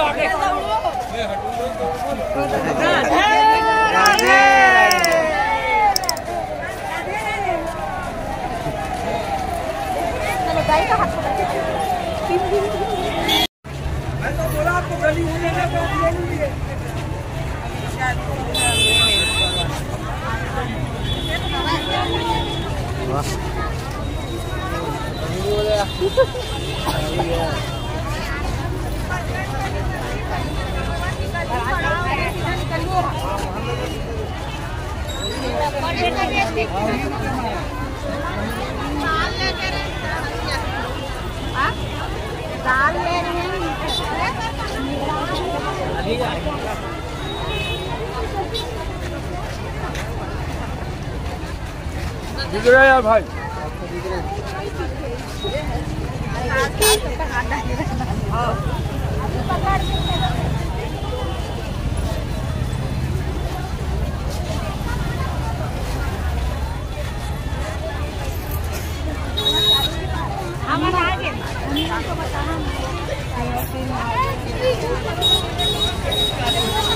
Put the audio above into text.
मैं तो बोला आपको गली में लेने को ले लीजिए। दाल ले रहे हैं दिख रहा है यार भाई। हमारा आगे हमको बताना